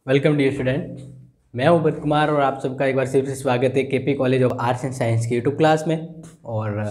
Welcome dear student. मैं हूं उपेंद्र कुमार और आप सबका एक बार फिर से स्वागत है KP college of arts and science की यूट्यूब क्लास में। और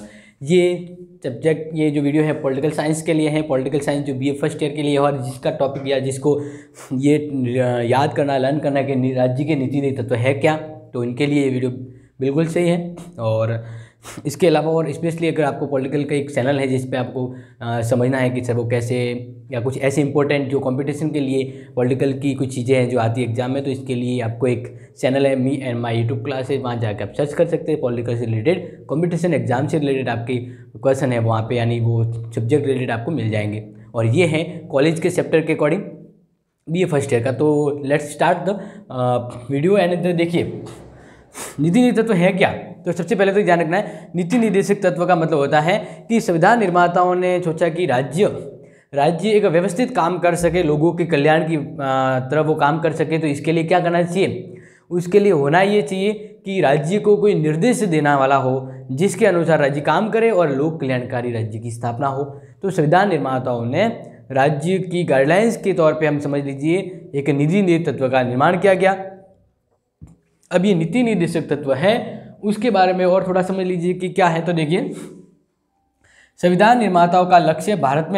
ये जो वीडियो है पॉलिटिकल साइंस के लिए है। पॉलिटिकल साइंस जो बीए फर्स्ट ईयर के लिए है और जिसका टॉपिक या जिसको ये याद करना लर्न करना कि राज्य के नीति तत्व है क्या, तो इनके लिए ये वीडियो बिल्कुल सही है। और इसके अलावा और स्पेशली अगर आपको पॉलिटिकल का एक चैनल है जिस पे आपको समझना है कि सर वो कैसे या कुछ ऐसे इंपॉर्टेंट जो कंपटीशन के लिए पॉलिटिकल की कुछ चीज़ें हैं जो आती है एग्जाम में, तो इसके लिए आपको एक चैनल है me and my YouTube classes, वहाँ जाकर आप सर्च कर सकते हैं। पॉलिटिकल से रिलेटेड कंपटीशन एग्जाम से रिलेटेड आपके क्वेश्चन है वहाँ पे, यानी वो सब्जेक्ट रिलेटेड आपको मिल जाएंगे। और ये है कॉलेज के चैप्टर के अकॉर्डिंग बीए फर्स्ट ईयर का। तो let's start the video. And देखिए नीति तत्व है क्या। तो सबसे पहले तो ध्यान रखना है, नीति निर्देशक तत्व का मतलब होता है कि संविधान निर्माताओं ने सोचा कि राज्य एक व्यवस्थित काम कर सके, लोगों के कल्याण की तरफ वो काम कर सके। तो इसके लिए क्या करना चाहिए, उसके लिए होना ये चाहिए कि राज्य को कोई निर्देश देने वाला हो जिसके अनुसार राज्य काम करे और लोक कल्याणकारी राज्य की स्थापना हो। तो संविधान निर्माताओं ने राज्य की गाइडलाइंस के तौर पे हम समझ लीजिए एक नीति तत्व का निर्माण किया गया। अब ये नीति निर्देशक तत्व है, उसके बारे में और थोड़ा समझ लीजिए कि क्या है। तो देखिए संविधान निर्माताओं का लक्ष्य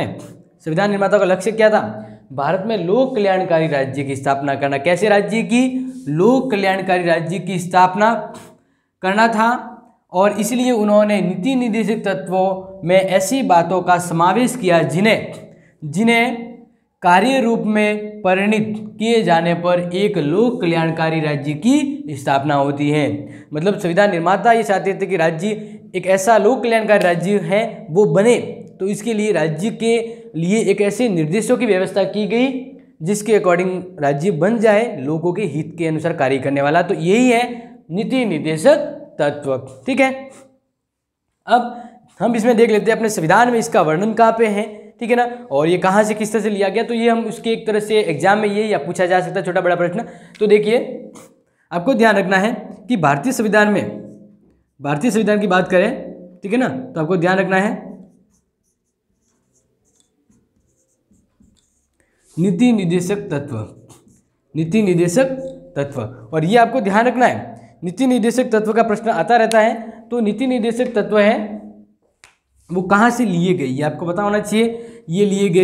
क्या था, भारत में लोक कल्याणकारी राज्य की स्थापना करना। कैसे राज्य की, लोक कल्याणकारी राज्य की स्थापना करना था। और इसलिए उन्होंने नीति निर्देशक तत्वों में ऐसी बातों का समावेश किया जिन्हें कार्य रूप में परिणित किए जाने पर एक लोक कल्याणकारी राज्य की स्थापना होती है। मतलब संविधान निर्माता ये चाहते थे कि राज्य एक ऐसा लोक कल्याणकारी राज्य है वो बने, तो इसके लिए राज्य के लिए एक ऐसे निर्देशों की व्यवस्था की गई जिसके अकॉर्डिंग राज्य बन जाए, लोगों के हित के अनुसार कार्य करने वाला। तो यही है नीति निर्देशक तत्व। ठीक है, अब हम इसमें देख लेते हैं अपने संविधान में इसका वर्णन कहाँ पे है। ठीक है ना, और ये कहाँ से किस तरह से लिया गया, तो ये हम उसके एक तरह से एग्जाम में ये या पूछा जा सकता है छोटा बड़ा प्रश्न। तो देखिए आपको ध्यान रखना है कि भारतीय संविधान की बात करें, ठीक है ना, तो आपको ध्यान रखना है नीति निर्देशक तत्व। और ये आपको ध्यान रखना है, नीति निर्देशक तत्व का प्रश्न आता रहता है। तो नीति निर्देशक तत्व है वो कहाँ से लिए गए, ये आपको पता होना चाहिए। ये लिए गए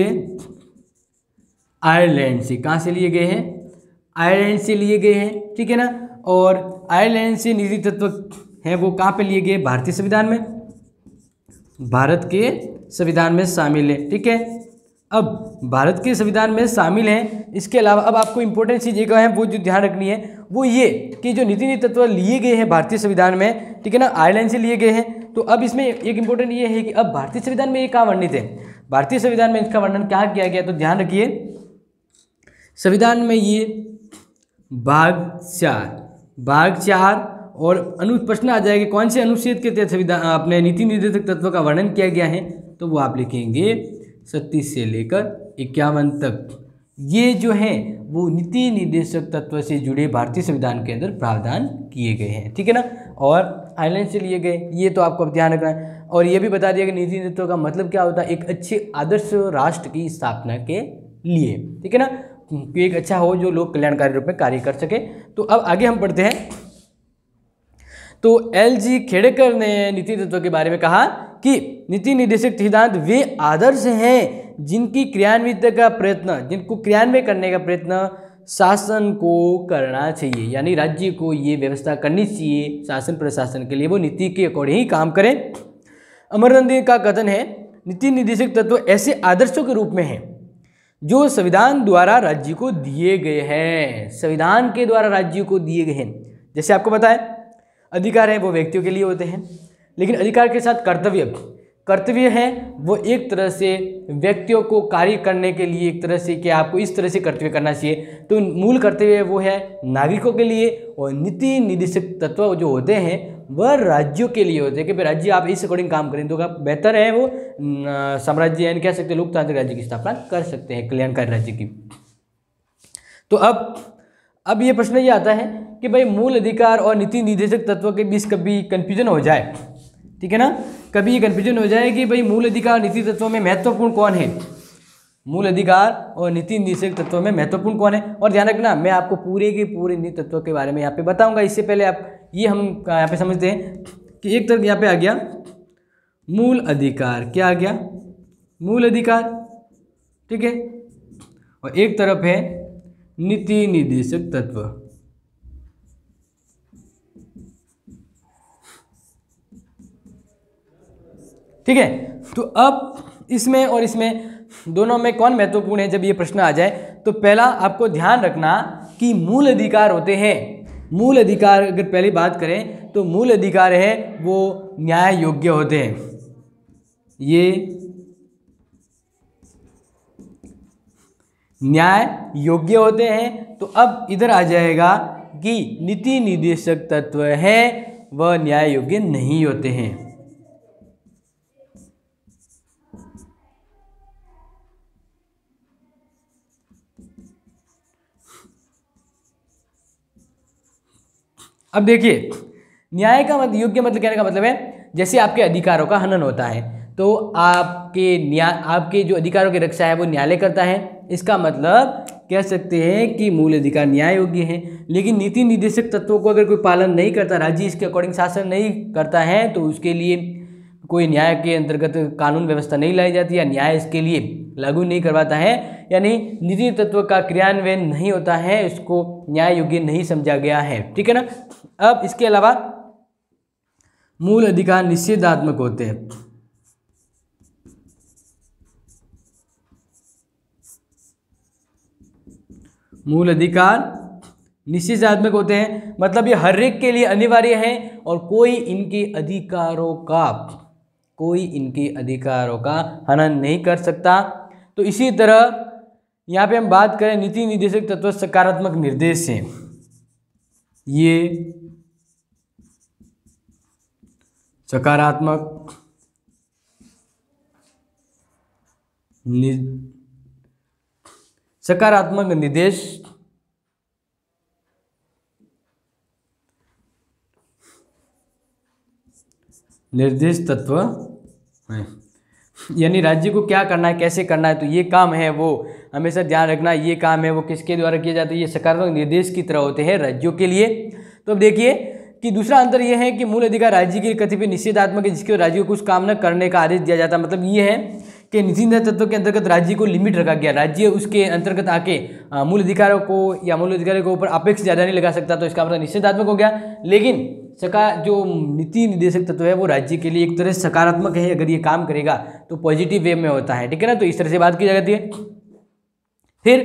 आयरलैंड से। कहाँ से लिए गए हैं, आयरलैंड से लिए गए हैं। ठीक है ना, और आयरलैंड से नीति तत्व है वो कहाँ पे लिए गए, भारतीय संविधान में, भारत के संविधान में शामिल है। ठीक है, अब भारत के संविधान में शामिल है। इसके अलावा अब आपको इंपॉर्टेंट चीज़ एक है वो जो ध्यान रखनी है वो ये कि जो नीति तत्व लिए गए हैं भारतीय संविधान में, ठीक है ना, आयरलैंड से लिए गए हैं। तो अब इसमें एक इंपॉर्टेंट ये है कि अब भारतीय संविधान में ये कहाँ वर्णित है, भारतीय संविधान में इसका वर्णन क्या किया गया। तो ध्यान रखिए संविधान में ये भाग 4 और प्रश्न आ जाएगा कौन से अनुच्छेद के तहत संविधान अपने नीति निर्देशक तत्व का वर्णन किया गया है। तो वो आप लिखेंगे 37 से लेकर 51 तक। ये जो है वो नीति निर्देशक तत्व से जुड़े भारतीय संविधान के अंदर प्रावधान किए गए हैं। ठीक है ना, और आयरलैंड से लिए गए, ये तो आपको अब ध्यान रखना है। और ये भी बता दिया कि नीति तत्व का मतलब क्या होता है, एक अच्छे आदर्श राष्ट्र की स्थापना के लिए। ठीक है ना, कि एक अच्छा हो जो लोक कल्याणकारी रूप में कार्य कर सके। तो अब आगे हम पढ़ते हैं। तो LG खेड़ेकर ने नीति तत्व के बारे में कहा कि नीति निर्देशक सिद्धांत वे आदर्श हैं जिनको क्रियान्वय करने का प्रयत्न शासन को करना चाहिए, यानी राज्य को ये व्यवस्था करनी चाहिए शासन प्रशासन के लिए, वो नीति के अकॉर्डिंग ही काम करें। अमरचंद का कथन है नीति निर्देशक तत्व ऐसे आदर्शों के रूप में है जो संविधान द्वारा राज्य को दिए गए हैं, संविधान के द्वारा राज्य को दिए गए हैं। जैसे आपको पता है अधिकार है वो व्यक्तियों के लिए होते हैं, लेकिन अधिकार के साथ कर्तव्य है वो एक तरह से व्यक्तियों को कार्य करने के लिए एक तरह से कि आपको इस तरह से कर्तव्य करना चाहिए। तो मूल कर्तव्य वो है नागरिकों के लिए, और नीति निर्देशक तत्व जो होते हैं वह राज्यों के लिए होते हैं कि भाई राज्य आप इस अकॉर्डिंग काम करें तो बेहतर है, वो साम्राज्य यानी कह सकते हैं लोकतांत्रिक राज्य की स्थापना कर सकते हैं, कल्याणकारी राज्य की। तो अब ये प्रश्न ये आता है कि भाई मूल अधिकार और नीति निर्देशक तत्व के बीच कभी कंफ्यूजन हो जाए, ठीक है ना, कभी ये कंफ्यूजन हो जाए कि भाई मूल अधिकार नीति तत्वों में महत्वपूर्ण कौन है। मूल अधिकार और नीति निर्देशक तत्वों में महत्वपूर्ण कौन है। और ध्यान रखना, मैं आपको पूरे के पूरे नीति तत्वों के बारे में यहाँ पे बताऊंगा। इससे पहले आप ये हम यहाँ पे समझते हैं कि एक तरफ यहाँ पे आ गया मूल अधिकार, क्या आ गया, मूल अधिकार, ठीक है, और एक तरफ है नीति निर्देशक तत्व। ठीक है, तो अब इसमें और इसमें दोनों में कौन महत्वपूर्ण है जब ये प्रश्न आ जाए, तो पहला आपको ध्यान रखना कि मूल अधिकार होते हैं, मूल अधिकार अगर पहली बात करें तो मूल अधिकार है वो न्याय योग्य होते हैं, ये न्याय योग्य होते हैं। तो अब इधर आ जाएगा कि नीति निर्देशक तत्व है वह न्याय योग्य नहीं होते हैं। अब देखिए, न्याय का मतलब, योग्य मतलब कहने का मतलब है जैसे आपके अधिकारों का हनन होता है तो आपके जो अधिकारों की रक्षा है वो न्यायालय करता है। इसका मतलब कह सकते हैं कि मूल अधिकार न्याय योग्य है। लेकिन नीति निर्देशक तत्वों को अगर कोई पालन नहीं करता, राज्य इसके अकॉर्डिंग शासन नहीं करता है, तो उसके लिए कोई न्याय के अंतर्गत कानून व्यवस्था नहीं लाई जाती या न्याय इसके लिए लागू नहीं करवाता है, यानी नीति तत्व का क्रियान्वयन नहीं होता है, इसको न्याय योग्य नहीं समझा गया है। ठीक है ना। अब इसके अलावा मूल अधिकार निषेधात्मक होते हैं। मूल अधिकार निषेधात्मक होते हैं, मतलब ये हर एक के लिए अनिवार्य है और कोई इनके अधिकारों का हनन नहीं कर सकता। तो इसी तरह यहाँ पे हम बात करें नीति निर्देशक तत्व सकारात्मक निर्देश हैं, ये सकारात्मक निर्देश तत्व है, यानी राज्य को क्या करना है, कैसे करना है, तो ये काम है वो हमेशा ध्यान रखना, ये काम है वो किसके द्वारा किया जाता है, ये सकारात्मक निर्देश की तरह होते हैं राज्यों के लिए। तो अब देखिए कि दूसरा अंतर यह है कि मूल अधिकार राज्य के लिए कतिपय निषेधात्मक है, जिसके राज्यों को कुछ काम न करने का आदेश दिया जाता है। मतलब ये है कि नीति निर्देशक तत्व के अंतर्गत राज्य को लिमिट रखा गया, राज्य उसके अंतर्गत आके मूल अधिकारों को या मूल अधिकारों के ऊपर अपेक्ष ज़्यादा नहीं लगा सकता, तो इसका मतलब निषेधात्मक हो गया। लेकिन जो नीति निर्देशक तत्व है वो राज्य के लिए एक तरह से सकारात्मक है, अगर ये काम करेगा तो पॉजिटिव वे में होता है। ठीक है ना, तो इस तरह से बात की जाती है। फिर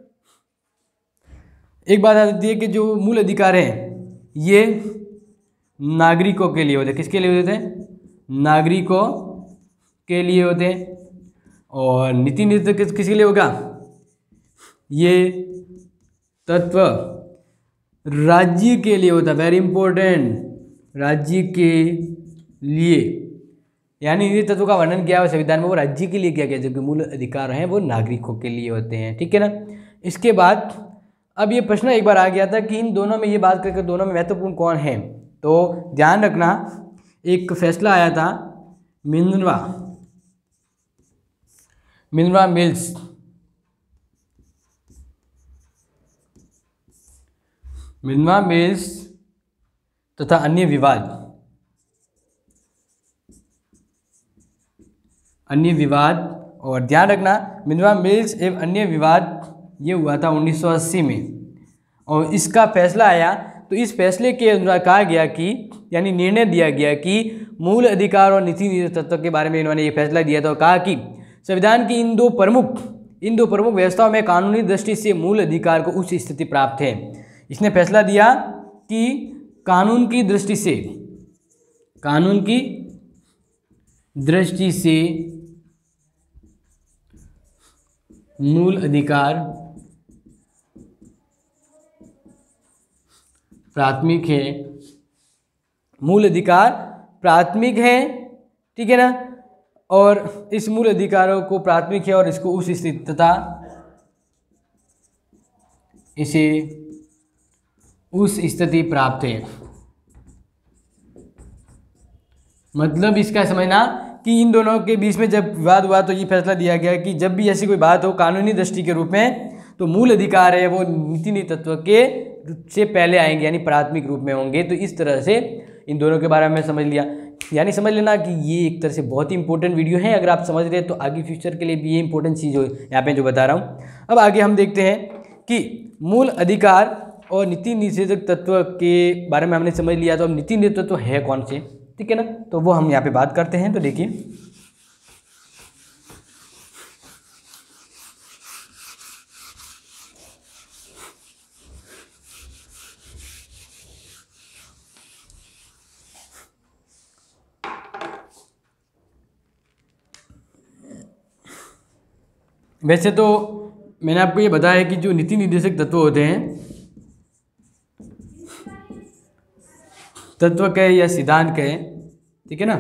एक बात आ जाती है कि जो मूल अधिकार है ये नागरिकों के लिए होते हैं। किसके लिए होते हैं? नागरिकों के लिए होते हैं। और नीति निर्देशक किसके लिए होगा? ये तत्व राज्य के लिए होता है, वेरी इंपॉर्टेंट, राज्य के लिए, यानी नीति तत्व का वर्णन किया है संविधान में वो राज्य के लिए किया गया, जबकि मूल अधिकार हैं वो नागरिकों के लिए होते हैं। ठीक है ना। इसके बाद अब ये प्रश्न एक बार आ गया था कि इन दोनों में ये बात करके दोनों में महत्वपूर्ण कौन है, तो ध्यान रखना एक फैसला आया था मिनर्वा मिल्स तथा अन्य विवाद। और ध्यान रखना मिनर्वा मिल्स एवं अन्य विवाद ये हुआ था 1980 में, और इसका फैसला आया तो इस फैसले के अनुसार कहा गया कि, यानी निर्णय दिया गया कि मूल अधिकार और नीति निर्देशक तत्व के बारे में इन्होंने ये फैसला दिया था और कहा कि संविधान की इन दो प्रमुख व्यवस्थाओं में कानूनी दृष्टि से मूल अधिकार को उच्च स्थिति प्राप्त है। इसने फैसला दिया कि कानून की दृष्टि से मूल अधिकार प्राथमिक है, मूल अधिकार प्राथमिक है। ठीक है ना। और इस मूल अधिकारों को प्राथमिक है और इसको उस स्थिति तथा इसे उस स्थिति प्राप्त है। मतलब इसका समझना कि इन दोनों के बीच में जब विवाद हुआ तो ये फैसला दिया गया कि जब भी ऐसी कोई बात हो कानूनी दृष्टि के रूप में, तो मूल अधिकार है वो नीति तत्व के से पहले आएंगे, यानी प्राथमिक रूप में होंगे। तो इस तरह से इन दोनों के बारे में समझ लिया, यानी समझ लेना कि ये एक तरह से बहुत ही इंपॉर्टेंट वीडियो है। अगर आप समझ रहे हैं तो आगे फ्यूचर के लिए भी ये इंपॉर्टेंट चीज़ हो यहाँ पे जो बता रहा हूँ। अब आगे हम देखते हैं कि मूल अधिकार और नीति निषेधक तत्व के बारे में हमने समझ लिया। तो अब नीति निषेधक तत्व है कौन से, ठीक है ना, तो वो हम यहाँ पे बात करते हैं। तो देखिए वैसे तो मैंने आपको ये बताया है कि जो नीति निर्देशक तत्व होते हैं, तत्व कहे या सिद्धांत कहे, ठीक है ना,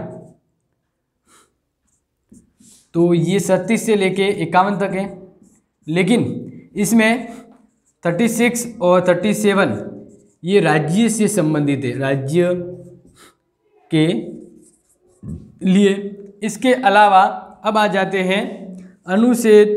तो ये 37 से लेके 51 तक है। लेकिन इसमें 36 और 37 ये राज्य से संबंधित है, राज्य के लिए। इसके अलावा अब आ जाते हैं अनुच्छेद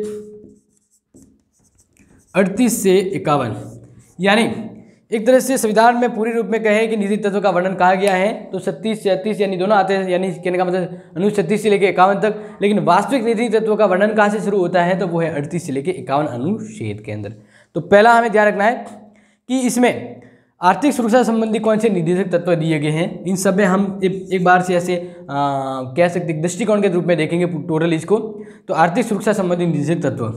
38 से 51, यानी एक तरह से संविधान में पूरी रूप में कहे कि निजी तत्व का वर्णन कहा गया है तो 36 से 38 यानी दोनों आते हैं, यानी कहने का मतलब अनुच्छेद 36 से लेकर 51 तक। लेकिन वास्तविक निजी तत्व का वर्णन कहाँ से शुरू होता है, तो वो है 38 से लेकर 51 अनुच्छेद के अंदर। तो पहला हमें ध्यान रखना है कि इसमें आर्थिक सुरक्षा संबंधी कौन से निर्देशक तत्व दिए गए हैं। इन सब में हम एक बार से ऐसे कह सकते दृष्टिकोण के रूप में देखेंगे टोटल इसको। तो आर्थिक सुरक्षा संबंधी निर्देशक तत्व,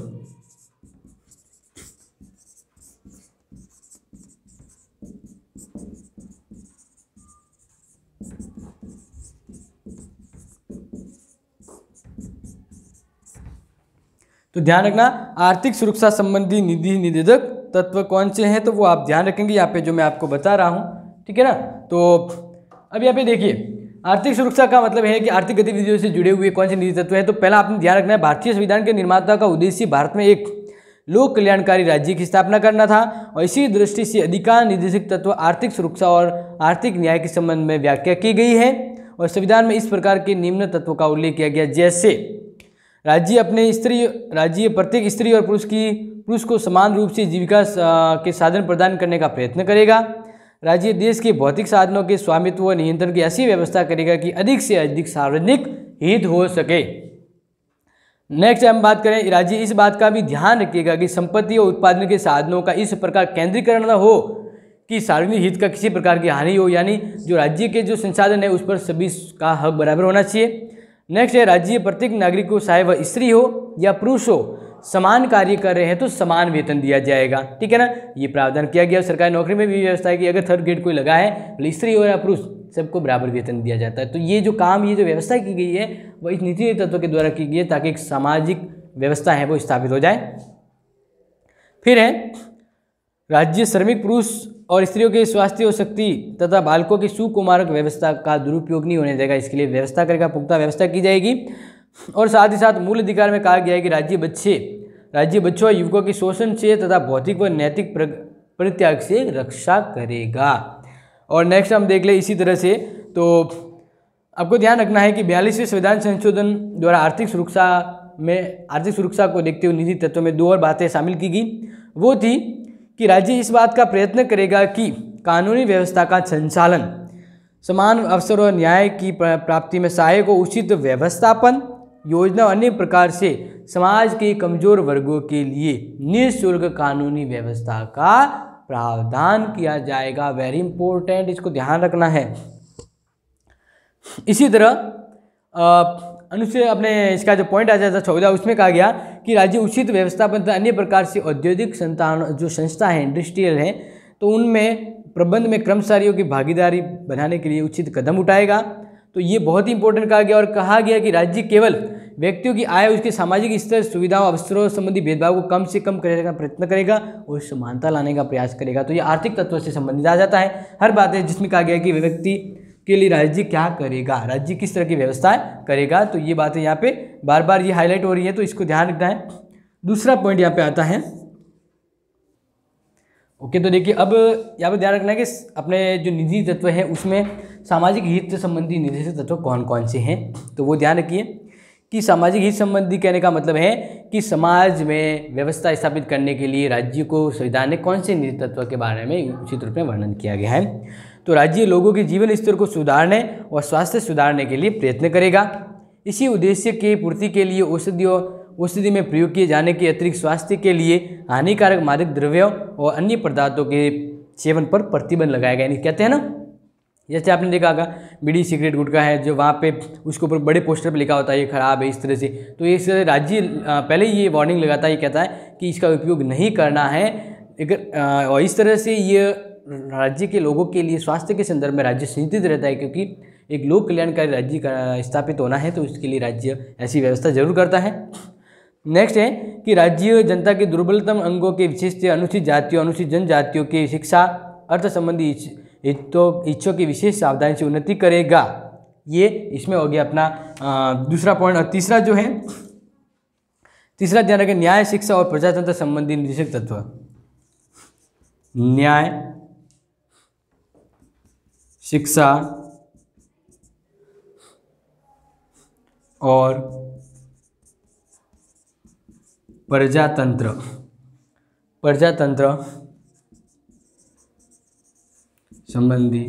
तो ध्यान रखना आर्थिक सुरक्षा संबंधी निधि निषेधक तत्व कौन से हैं, तो वो आप ध्यान रखेंगे यहाँ पे जो मैं आपको बता रहा हूँ, ठीक है ना। तो अब यहाँ पे देखिए आर्थिक सुरक्षा का मतलब है कि आर्थिक गतिविधियों से जुड़े हुए कौन से निधि तत्व हैं। तो पहला आपने ध्यान रखना है भारतीय संविधान के निर्माता का उद्देश्य भारत में एक लोक कल्याणकारी राज्य की स्थापना करना था, और इसी दृष्टि से अधिकांश निर्देशक तत्व आर्थिक सुरक्षा और आर्थिक न्याय के संबंध में व्याख्या की गई है। और संविधान में इस प्रकार के निम्न तत्वों का उल्लेख किया गया, जैसे राज्य प्रत्येक स्त्री और पुरुष को समान रूप से जीविका के साधन प्रदान करने का प्रयत्न करेगा। राज्य देश के भौतिक साधनों के स्वामित्व व नियंत्रण की ऐसी व्यवस्था करेगा कि अधिक से अधिक सार्वजनिक हित हो सके। नेक्स्ट हम बात करें, राज्य इस बात का भी ध्यान रखिएगा कि संपत्ति और उत्पादन के साधनों का इस प्रकार केंद्रीकरण न हो कि सार्वजनिक हित का किसी प्रकार की हानि हो, यानी जो राज्य के जो संसाधन है उस पर सभी का हक बराबर होना चाहिए। नेक्स्ट है राज्य प्रत्येक नागरिक को चाहे वह स्त्री हो या पुरुष हो समान कार्य कर रहे हैं तो समान वेतन दिया जाएगा, ठीक है ना। ये प्रावधान किया गया। सरकारी नौकरी में भी व्यवस्था है कि अगर थर्ड ग्रेड कोई लगा है, स्त्री हो या पुरुष, सबको बराबर वेतन दिया जाता है। तो ये जो काम, ये जो व्यवस्था की गई है वह इस नीति तत्व के द्वारा की गई है ताकि एक सामाजिक व्यवस्था है वो स्थापित हो जाए। फिर है राज्य श्रमिक पुरुष और स्त्रियों के स्वास्थ्य और शक्ति तथा बालकों की सुकुमारक व्यवस्था का दुरुपयोग नहीं होने देगा, इसके लिए व्यवस्था करेगा, पुख्ता व्यवस्था की जाएगी। और साथ ही साथ मूल अधिकार में कहा गया है कि राज्य बच्चों और युवकों की शोषण से तथा भौतिक व नैतिक परित्याग से रक्षा करेगा। और नेक्स्ट हम देख ले इसी तरह से, तो आपको ध्यान रखना है कि 42वें संविधान संशोधन द्वारा आर्थिक सुरक्षा को देखते हुए निजी तत्वों में 2 और बातें शामिल की गई। वो थी कि राज्य इस बात का प्रयत्न करेगा कि कानूनी व्यवस्था का संचालन, समान अवसर और न्याय की प्राप्ति में सहायक हो, उचित व्यवस्थापन योजना और अन्य प्रकार से समाज के कमजोर वर्गों के लिए निःशुल्क कानूनी व्यवस्था का प्रावधान किया जाएगा। वेरी इंपॉर्टेंट, इसको ध्यान रखना है। इसी तरह अनुच्छेद अपने इसका जो पॉइंट आ जाता 14 उसमें कहा गया कि राज्य उचित व्यवस्थापन तथा अन्य प्रकार से औद्योगिक संस्था है, इंडस्ट्रियल है, तो उनमें प्रबंध में कर्मचारियों की भागीदारी बनाने के लिए उचित कदम उठाएगा। तो ये बहुत ही इंपॉर्टेंट कहा गया। और कहा गया कि राज्य केवल व्यक्तियों की आय, उसके सामाजिक स्तर, सुविधाओं, अवसरों संबंधी भेदभाव को कम से कम करने का प्रयत्न करेगा और समानता लाने का प्रयास करेगा। तो ये आर्थिक तत्व से संबंधित आ जाता है हर बात है जिसमें कहा गया कि व्यक्ति के लिए राज्य क्या करेगा, राज्य किस तरह की व्यवस्था करेगा। तो ये बातें यहाँ पे बार बार ये हाईलाइट हो रही है, तो इसको ध्यान रखना है। दूसरा पॉइंट यहाँ पे आता है ओके, तो देखिए अब यहाँ पर ध्यान रखना है कि अपने जो निजी तत्व हैं उसमें सामाजिक हित संबंधी निर्देशक तत्व कौन कौन से हैं। तो वो ध्यान रखिए कि सामाजिक हित संबंधी कहने का मतलब है कि समाज में व्यवस्था स्थापित करने के लिए राज्य को संविधान ने कौन से निजी तत्व के बारे में उचित रूप में वर्णन किया गया है। तो राज्य लोगों के जीवन स्तर को सुधारने और स्वास्थ्य सुधारने के लिए प्रयत्न करेगा। इसी उद्देश्य की पूर्ति के लिए औषधि में प्रयोग किए जाने के अतिरिक्त स्वास्थ्य के लिए हानिकारक मादक द्रव्यों और अन्य पदार्थों के सेवन पर प्रतिबंध लगाया गया। यानी कहते हैं ना, जैसे आपने देखा होगा बीड़ी सिगरेट गुटखा है जो वहाँ पे उसके ऊपर बड़े पोस्टर पे लिखा होता है ये खराब है इस तरह से, तो इस राज्य पहले ये वार्निंग लगाता है, ये कहता है कि इसका उपयोग नहीं करना है। और इस तरह से ये राज्य के लोगों के लिए स्वास्थ्य के संदर्भ में राज्य चिंतित रहता है, क्योंकि एक लोक कल्याणकारी राज्य का स्थापित होना है तो उसके लिए राज्य ऐसी व्यवस्था जरूर करता है। नेक्स्ट है कि राज्य जनता के दुर्बलतम अंगों के विशेष अनुसूचित जातियों अनुसूचित जनजातियों की शिक्षा अर्थ संबंधी इच्छों की विशेष सावधानी से उन्नति करेगा। ये इसमें हो गया अपना दूसरा पॉइंट। और तीसरा जो है, तीसरा ध्यान रखें न्याय शिक्षा और प्रजातंत्र संबंधी निर्देशक तत्व। न्याय शिक्षा और प्रजातंत्र संबंधी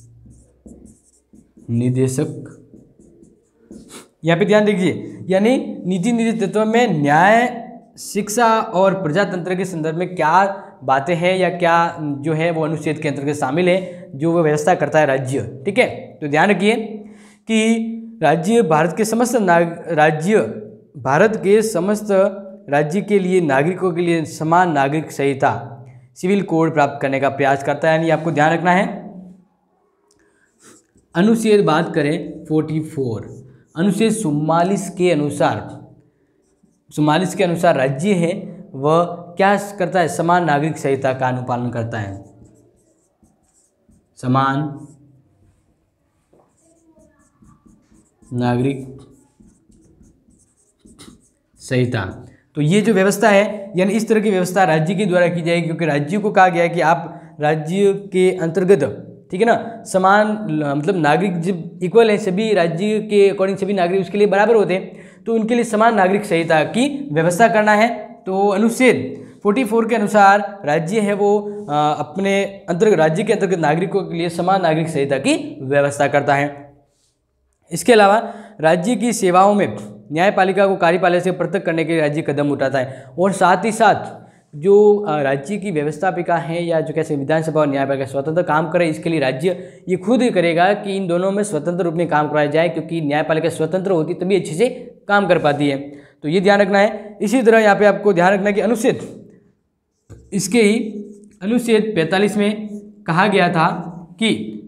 निर्देशक। यहाँ पे ध्यान दीजिए, यानी निजी निजी तत्व में न्याय शिक्षा और प्रजातंत्र के संदर्भ में क्या बातें हैं या क्या जो है वो अनुच्छेद के अंतर्गत शामिल है जो वो व्यवस्था करता है राज्य। ठीक है, तो ध्यान रखिए कि भारत के समस्त राज्य के लिए नागरिकों के लिए समान नागरिक संहिता सिविल कोड प्राप्त करने का प्रयास करता है। यानी आपको ध्यान रखना है अनुच्छेद बात करें 44, अनुच्छेद 44 के अनुसार राज्य है वह क्या करता है, समान नागरिक संहिता का अनुपालन करता है। समान नागरिक संहिता, तो ये जो व्यवस्था है यानी इस तरह की व्यवस्था राज्य के द्वारा की जाएगी, क्योंकि राज्य को कहा गया है कि आप राज्य के अंतर्गत, ठीक है ना, समान मतलब नागरिक जब इक्वल है सभी राज्य के अकॉर्डिंग सभी नागरिक उसके लिए बराबर होते हैं, तो उनके लिए समान नागरिक संहिता की व्यवस्था करना है। तो अनुच्छेद 44 के अनुसार राज्य है वो अपने अंतर्गत राज्य के अंतर्गत नागरिकों के लिए समान नागरिक संहिता की व्यवस्था करता है। इसके अलावा राज्य की सेवाओं में न्यायपालिका को कार्यपालिका से पृथक करने के लिए राज्य कदम उठाता है, और साथ ही साथ जो राज्य की व्यवस्थापिका है या जो कैसे विधानसभा और न्यायपालिका स्वतंत्र काम करे, इसके लिए राज्य ये खुद करेगा कि इन दोनों में स्वतंत्र रूप में काम कराया जाए, क्योंकि न्यायपालिका स्वतंत्र होती तभी अच्छे से काम कर पाती है। तो ये ध्यान रखना है। इसी तरह यहाँ पे आपको ध्यान रखना है कि अनुच्छेद 45 में कहा गया था कि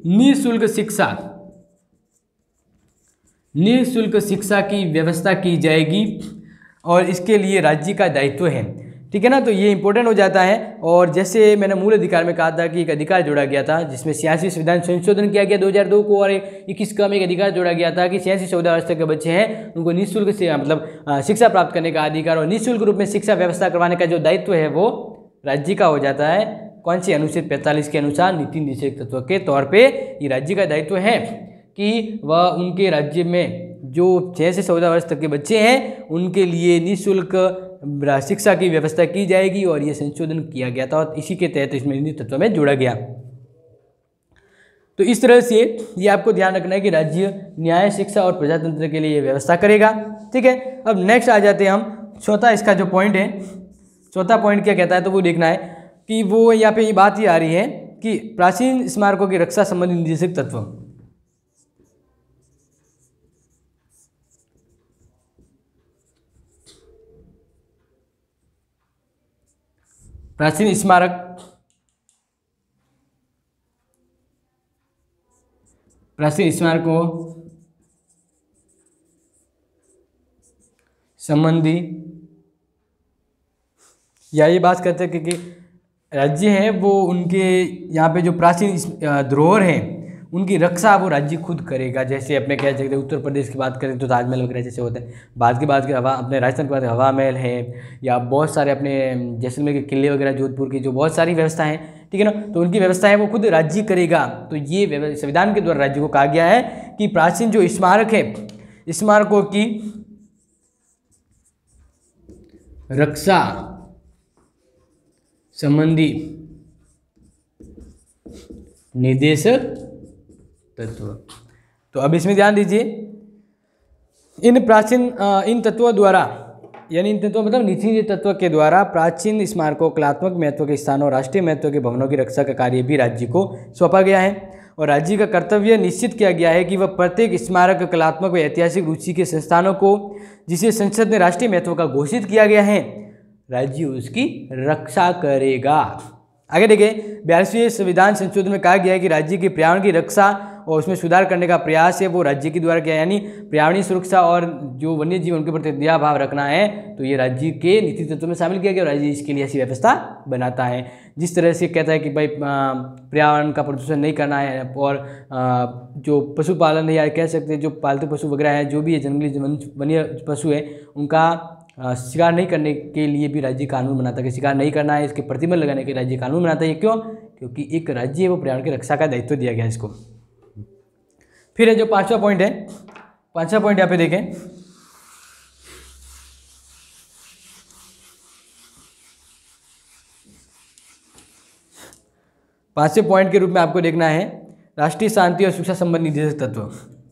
निःशुल्क शिक्षा की व्यवस्था की जाएगी और इसके लिए राज्य का दायित्व है। ठीक है ना, तो ये इंपॉर्टेंट हो जाता है। और जैसे मैंने मूल अधिकार में कहा था कि एक अधिकार जोड़ा गया था जिसमें 86 संविधान संशोधन किया गया 2002 को, और 21 का में एक अधिकार जोड़ा गया था कि 86-14 वर्ष तक के बच्चे हैं उनको निःशुल्क से मतलब शिक्षा प्राप्त करने का अधिकार और निःशुल्क रूप में शिक्षा व्यवस्था करवाने का जो दायित्व है वो राज्य का हो जाता है। कौन सी, अनुच्छेद 45 के अनुसार नीति निर्देशक तत्व के तौर पर ये राज्य का दायित्व है कि वह उनके राज्य में जो 6 से 14 वर्ष तक के बच्चे हैं उनके लिए निःशुल्क शिक्षा की व्यवस्था की जाएगी, और ये संशोधन किया गया था और इसी के तहत इसमें निजी तत्व में जोड़ा गया। तो इस तरह से ये आपको ध्यान रखना है कि राज्य न्याय शिक्षा और प्रजातंत्र के लिए ये व्यवस्था करेगा। ठीक है, अब नेक्स्ट आ जाते हैं हम चौथा, इसका जो पॉइंट है, चौथा पॉइंट क्या कहता है, तो वो देखना है कि वो यहाँ पे ये बात ही आ रही है कि प्राचीन स्मारकों की रक्षा संबंधी निर्देशक तत्व। प्राचीन स्मारकों संबंधी, या ये बात करते हैं कि राज्य है वो उनके यहाँ पे जो प्राचीन धरोहर हैं उनकी रक्षा वो राज्य खुद करेगा। जैसे अपने कह सकते हैं उत्तर प्रदेश की बात करें तो ताजमहल वगैरह जैसे होते हैं, बात की हवा, अपने राजस्थान की बात हवा महल है, या बहुत सारे अपने जैसलमेर के किले वगैरह, जोधपुर की जो बहुत सारी व्यवस्था है, ठीक है ना, तो उनकी व्यवस्था है वो खुद राज्य करेगा। तो ये संविधान के द्वारा राज्य को कहा गया है कि प्राचीन जो स्मारक है, स्मारकों की रक्षा संबंधी निर्देशक तत्व। तो अब इसमें ध्यान दीजिए, इन तत्वों द्वारा, यानी इन तत्वों मतलब नीति तत्व के द्वारा प्राचीन स्मारकों, कलात्मक महत्व के स्थानों, राष्ट्रीय महत्व के भवनों की रक्षा का कार्य भी राज्य को सौंपा गया है। और राज्य का कर्तव्य निश्चित किया गया है कि वह प्रत्येक स्मारक, कलात्मक व ऐतिहासिक रुचि के संस्थानों को जिसे संसद ने राष्ट्रीय महत्व का घोषित किया गया है, राज्य उसकी रक्षा करेगा। आगे देखिए, 42वें संविधान संशोधन में कहा गया है कि राज्य के पर्यावरण की रक्षा और उसमें सुधार करने का प्रयास है वो राज्य के द्वारा किया, यानी पर्यावरणीय सुरक्षा और जो वन्य जीव उनके प्रति दया भाव रखना है, तो ये राज्य के नीति तत्व में शामिल किया गया और राज्य इसके लिए ऐसी व्यवस्था बनाता है। जिस तरह से कहता है कि भाई पर्यावरण का प्रदूषण नहीं करना है, और जो पशुपालन है या कह सकते हैं जो पालतू पशु वगैरह है, जो भी है जंगली वन्य पशु है, उनका शिकार नहीं करने के लिए भी राज्य कानून बनाता है कि शिकार नहीं करना है, इसके प्रतिबंध लगाने के राज्य कानून बनाता है। क्यों? क्योंकि एक राज्य है वो पर्यावरण की रक्षा का दायित्व दिया गया है इसको। फिर है जो 5वां पॉइंट है, 5वां पॉइंट यहाँ पे देखें, पांचवें पॉइंट के रूप में आपको देखना है राष्ट्रीय शांति और सुरक्षा संबंधी निर्देशक तत्व।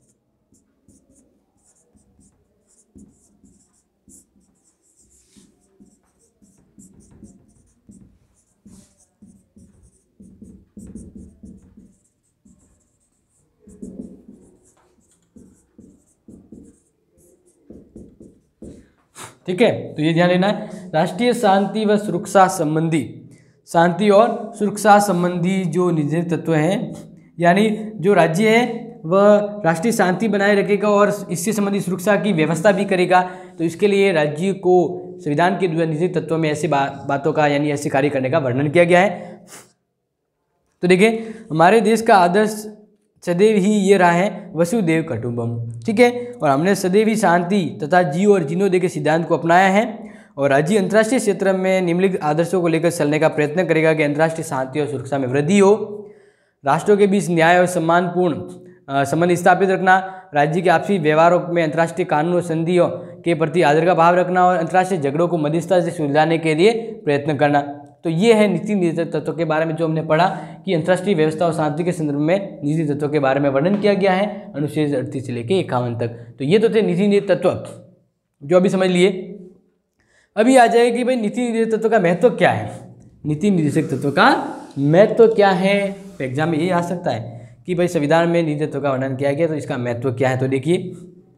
ठीक है, तो ये ध्यान लेना है, राष्ट्रीय शांति व सुरक्षा संबंधी, शांति और सुरक्षा संबंधी जो निर्देशक तत्व हैं, यानी जो राज्य है वह राष्ट्रीय शांति बनाए रखेगा और इससे संबंधित सुरक्षा की व्यवस्था भी करेगा। तो इसके लिए राज्य को संविधान के निर्देशक तत्वों में ऐसे बातों का, यानी ऐसे कार्य करने का वर्णन किया गया है। तो देखिए, हमारे देश का आदर्श सदैव ही ये रहा है वसुधैव कुटुंबकम, ठीक है, और हमने सदैव ही शांति तथा जीव और जीर्णोदय के सिद्धांत को अपनाया है। और राज्य अंतर्राष्ट्रीय क्षेत्र में निम्नलिखित आदर्शों को लेकर चलने का प्रयत्न करेगा कि अंतर्राष्ट्रीय शांति और सुरक्षा में वृद्धि हो, राष्ट्रों के बीच न्याय और सम्मानपूर्ण संबंध स्थापित रखना, राज्य के आपसी व्यवहारों में अंतर्राष्ट्रीय कानून और संधियों के प्रति आदर का भाव रखना, और अंतर्राष्ट्रीय झगड़ों को मध्यस्थता से सुलझाने के लिए प्रयत्न करना। तो ये है नीति निर्देशक तत्वों के बारे में जो हमने पढ़ा कि अंतर्राष्ट्रीय व्यवस्था और शांति के संदर्भ में नीति तत्वों के बारे में वर्णन किया गया है अनुच्छेद 38 से लेकर 51 तक। तो ये तो थे नीति निर्देशक तत्व जो अभी समझ लिए। अभी आ जाएगी कि भाई नीति निर्देशक तत्व का महत्व क्या है। नीति निर्देशक तत्व का महत्व क्या है, एग्जाम में यही आ सकता है कि भाई संविधान में नीति तत्व का वर्णन किया गया तो इसका महत्व क्या है। तो देखिए,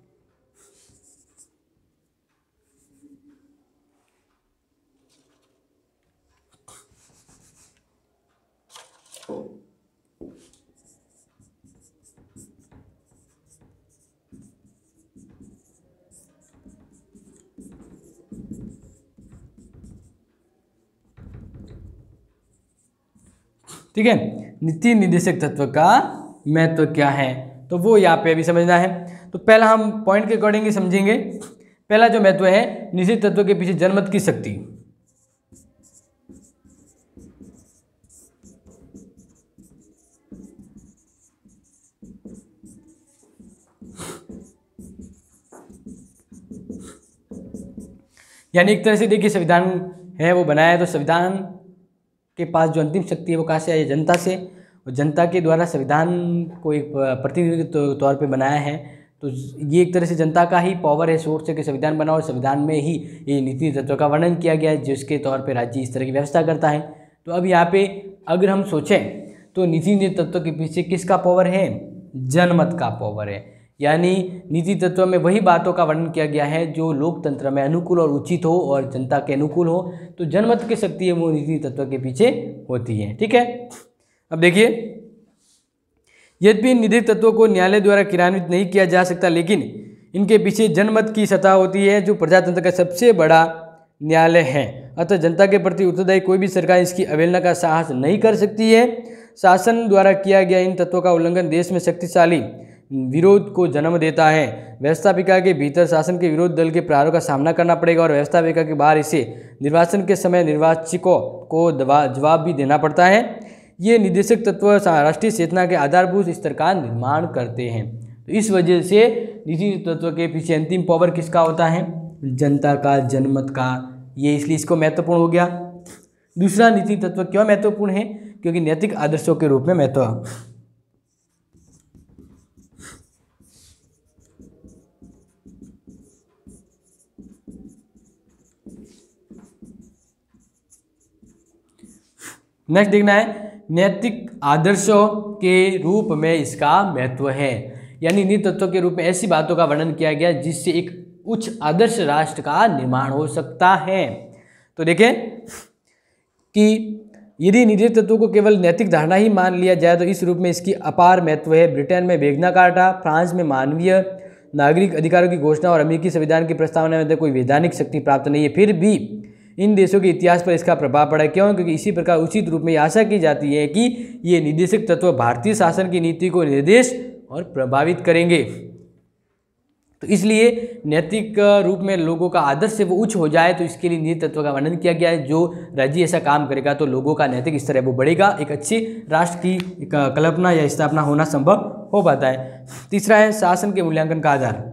ठीक है, नीति निर्देशक तत्व का महत्व क्या है तो वो यहाँ पे अभी समझना है। तो पहला हम पॉइंट के अकॉर्डिंग ही समझेंगे। पहला जो महत्व है, निश्चित तत्व के पीछे जनमत की शक्ति। यानी एक तरह से देखिए, संविधान है वो बनाया है तो संविधान के पास जो अंतिम शक्ति है वो कहाँ से आई? जनता से। और जनता के द्वारा संविधान को एक प्रतिनिधि के तौर पे बनाया है। तो ये एक तरह से जनता का ही पावर है, सोर्स है कि संविधान बना और संविधान में ही ये नीति तत्व का वर्णन किया गया है जिसके तौर पे राज्य इस तरह की व्यवस्था करता है। तो अब यहाँ पे अगर हम सोचें तो नीति तत्व के पीछे किसका पावर है? जनमत का पावर है। यानी नीति तत्व में वही बातों का वर्णन किया गया है जो लोकतंत्र में अनुकूल और उचित हो और जनता के अनुकूल हो। तो जनमत की शक्ति है वो नीति तत्व के पीछे होती है। ठीक है, अब देखिए, यद्यपि इन नीति तत्वों को न्यायालय द्वारा क्रियान्वित नहीं किया जा सकता, लेकिन इनके पीछे जनमत की सत्ता होती है जो प्रजातंत्र का सबसे बड़ा न्यायालय है। अतः जनता के प्रति उत्तरदायी कोई भी सरकार इसकी अवहेलना का साहस नहीं कर सकती है। शासन द्वारा किया गया इन तत्वों का उल्लंघन देश में शक्तिशाली विरोध को जन्म देता है। व्यवस्थापिका के भीतर शासन के विरोध दल के प्रहारों का सामना करना पड़ेगा और व्यवस्थापिका के बाहर इसे निर्वाचन के समय निर्वाचिकों को जवाब भी देना पड़ता है। ये निर्देशक तत्व राष्ट्रीय चेतना के आधारभूत स्तर का निर्माण करते हैं। तो इस वजह से नीति तत्व के पीछे अंतिम पावर किसका होता है? जनता का, जनमत का। ये इसलिए इसको महत्वपूर्ण हो गया। दूसरा, नीति तत्व क्यों महत्वपूर्ण है? क्योंकि नैतिक आदर्शों के रूप में महत्व। नेक्स्ट देखना है नैतिक आदर्शों के रूप में इसका महत्व है। यानी नीति तत्वों के रूप में ऐसी बातों का वर्णन किया गया जिससे एक उच्च आदर्श राष्ट्र का निर्माण हो सकता है। तो देखें कि यदि नीति तत्वों को केवल नैतिक धारणा ही मान लिया जाए तो इस रूप में इसकी अपार महत्व है। ब्रिटेन में मैग्ना कार्टा, फ्रांस में मानवीय नागरिक अधिकारों की घोषणा और अमेरिकी संविधान की प्रस्तावना में कोई वैधानिक शक्ति प्राप्त नहीं है, फिर भी इन देशों के इतिहास पर इसका प्रभाव पड़ा। क्यों? क्योंकि इसी प्रकार उचित रूप में आशा की जाती है कि ये निर्देशक तत्व भारतीय शासन की नीति को निर्देश और प्रभावित करेंगे। तो इसलिए नैतिक रूप में लोगों का आदर्श से वो उच्च हो जाए, तो इसके लिए नीति तत्व का वर्णन किया गया है। जो राज्य ऐसा काम करेगा तो लोगों का नैतिक स्तर है वो बढ़ेगा, एक अच्छी राष्ट्र की कल्पना या स्थापना होना संभव हो पाता है। तीसरा है शासन के मूल्यांकन का आधार।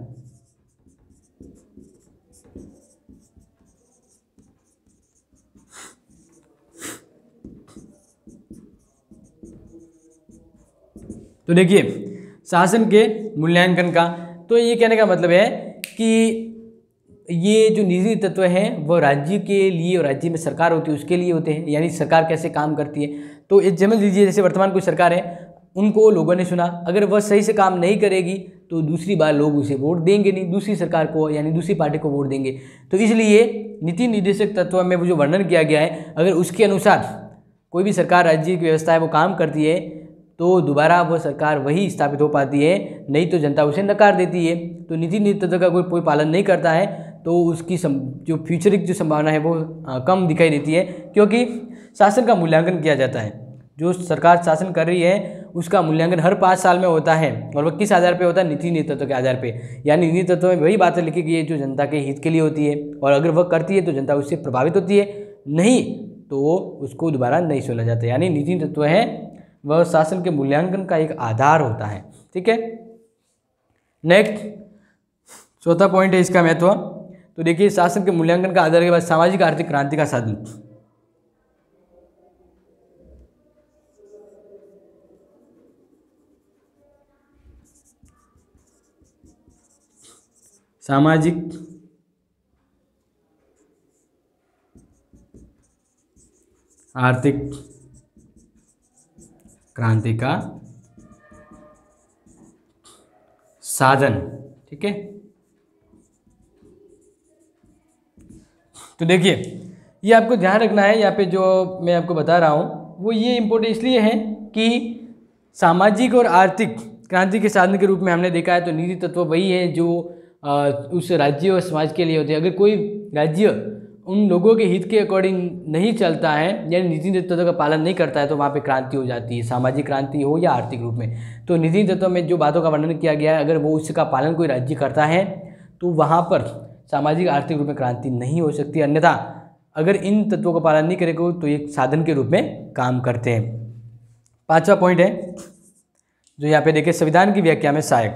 तो देखिए शासन के मूल्यांकन का, तो ये कहने का मतलब है कि ये जो निजी तत्व हैं वो राज्य के लिए और राज्य में सरकार होती है उसके लिए होते हैं। यानी सरकार कैसे काम करती है, तो एक समझ लीजिए जैसे वर्तमान कोई सरकार है, उनको लोगों ने चुना, अगर वह सही से काम नहीं करेगी तो दूसरी बार लोग उसे वोट देंगे नहीं, दूसरी सरकार को यानी दूसरी पार्टी को वोट देंगे। तो इसलिए नीति निर्देशक तत्व में वो जो वर्णन किया गया है, अगर उसके अनुसार कोई भी सरकार राज्य की व्यवस्था है वो काम करती है तो दोबारा वो सरकार वही स्थापित हो पाती है, नहीं तो जनता उसे नकार देती है। तो नीति तत्व का कोई पालन नहीं करता है तो उसकी जो फ्यूचरिक जो संभावना है वो कम दिखाई देती है, क्योंकि शासन का मूल्यांकन किया जाता है। जो सरकार शासन कर रही है उसका मूल्यांकन हर 5 साल में होता है, और वह किस आधार पे होता है? नीति तत्व के आधार पे। यानी नीति तत्व में वही बातें लिखी गई है जो जनता के हित के लिए होती है, और अगर वह करती है तो जनता उससे प्रभावित होती है, नहीं तो उसको दोबारा नहीं सुना जाता। यानी नीति तत्व है वह शासन के मूल्यांकन का एक आधार होता है। ठीक है, नेक्स्ट चौथा पॉइंट है इसका महत्व। तो देखिए शासन के मूल्यांकन का आधार के बाद सामाजिक आर्थिक क्रांति का साधन। सामाजिक आर्थिक क्रांति का साधन। ठीक है, तो देखिए ये आपको ध्यान रखना है, यहाँ पे जो मैं आपको बता रहा हूँ वो ये इम्पोर्टेंट इसलिए है कि सामाजिक और आर्थिक क्रांति के साधन के रूप में हमने देखा है। तो नीति तत्व वही है जो उस राज्य और समाज के लिए होते हैं। अगर कोई राज्य उन लोगों के हित के अकॉर्डिंग नहीं चलता है यानी नीति तत्व का पालन नहीं करता है तो वहाँ पे क्रांति हो जाती है, सामाजिक क्रांति हो या आर्थिक रूप में। तो नीति तत्व में जो बातों का वर्णन किया गया है, अगर वो उसका पालन कोई राज्य करता है तो वहाँ पर सामाजिक आर्थिक रूप में क्रांति नहीं हो सकती, अन्यथा अगर इन तत्वों का पालन नहीं करेगा तो एक साधन के रूप में काम करते हैं। 5वां पॉइंट है जो यहाँ पे देखिए संविधान की व्याख्या में सहायक।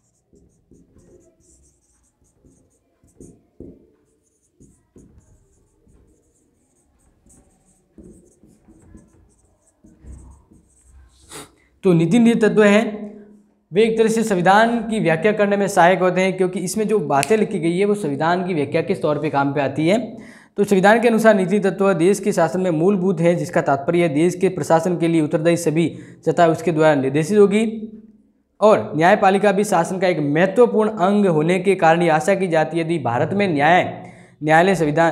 तो नीति तत्व हैं वे एक तरह से संविधान की व्याख्या करने में सहायक होते हैं, क्योंकि इसमें जो बातें लिखी गई है वो संविधान की व्याख्या के तौर पे काम पे आती है। तो संविधान के अनुसार नीति तत्व देश के शासन में मूलभूत है, जिसका तात्पर्य देश के प्रशासन के लिए उत्तरदायी सभी सत्ता उसके द्वारा निर्देशित होगी, और न्यायपालिका भी शासन का एक महत्वपूर्ण अंग होने के कारण ये आशा की जाती है यदि भारत में न्यायालय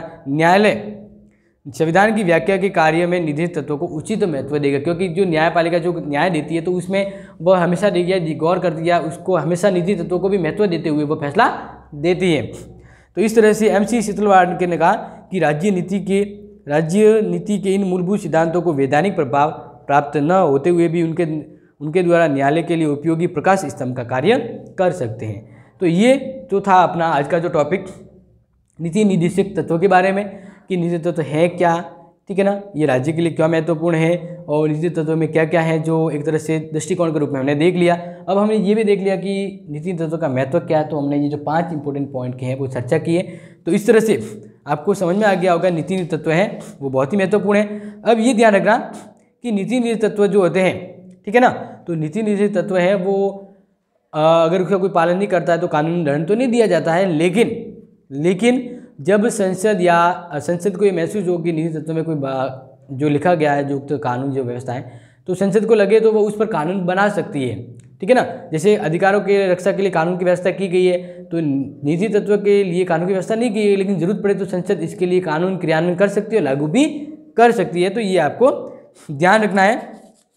संविधान की व्याख्या के कार्य में निधि तत्वों को उचित महत्व देगा, क्योंकि जो न्यायपालिका जो न्याय देती है तो उसमें वह हमेशा गौर करती है, उसको हमेशा निधि तत्वों को भी महत्व देते हुए वह फैसला देती है। तो इस तरह से MC शीतलवाड़ ने कहा कि राज्य नीति के इन मूलभूत सिद्धांतों को वैधानिक प्रभाव प्राप्त न होते हुए भी उनके द्वारा न्यायालय के लिए उपयोगी प्रकाश स्तंभ का कार्य कर सकते हैं। तो ये जो था अपना आज का जो टॉपिक नीति निर्देशक तत्वों के बारे में कि नीति तत्व है क्या, ठीक है ना, ये राज्य के लिए क्यों महत्वपूर्ण है और नीति तत्वों में क्या क्या है जो एक तरह से दृष्टिकोण के रूप में हमने देख लिया। अब हमने ये भी देख लिया कि नीति तत्व का महत्व क्या है, तो हमने ये जो 5 इंपॉर्टेंट पॉइंट के हैं वो चर्चा की है। तो इस तरह से आपको समझ में आ गया होगा नीति तत्व है वो बहुत ही महत्वपूर्ण है। अब ये ध्यान रखना कि नीति निर्देशक तत्व जो होते हैं, ठीक है ना, तो नीति निर्देशक तत्व है वो अगर उसका कोई पालन नहीं करता है तो कानूनी दंड तो नहीं दिया जाता है, लेकिन जब संसद को ये महसूस हो कि नीति तत्व में कोई जो लिखा गया है जो तो कानून जो व्यवस्था है तो संसद को लगे तो वो उस पर कानून बना सकती है, ठीक है ना। जैसे अधिकारों के रक्षा के लिए कानून की व्यवस्था की गई है, तो नीति तत्व के लिए कानून की व्यवस्था नहीं की गई, लेकिन जरूरत पड़े तो संसद इसके लिए कानून क्रियान्वयन कर सकती है और लागू भी कर सकती है। तो ये आपको ध्यान रखना है।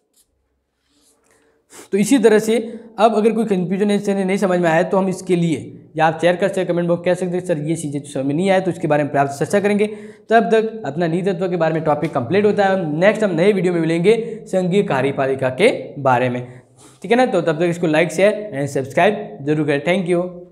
तो इसी तरह से अब अगर कोई कन्फ्यूजन है नहीं समझ में आया तो हम इसके लिए या आप शेयर कर सकते, कमेंट बॉक्स कह सकते हैं सर ये चीज़ें समझ में नहीं आए, तो इसके बारे में प्राप्त चर्चा करेंगे। तब तक अपना नीति तत्व के बारे में टॉपिक कंप्लीट होता है। नेक्स्ट हम नए वीडियो में मिलेंगे संघीय कार्यपालिका के बारे में, ठीक है ना। तो तब तक इसको लाइक शेयर एंड सब्सक्राइब जरूर करें। Thank you.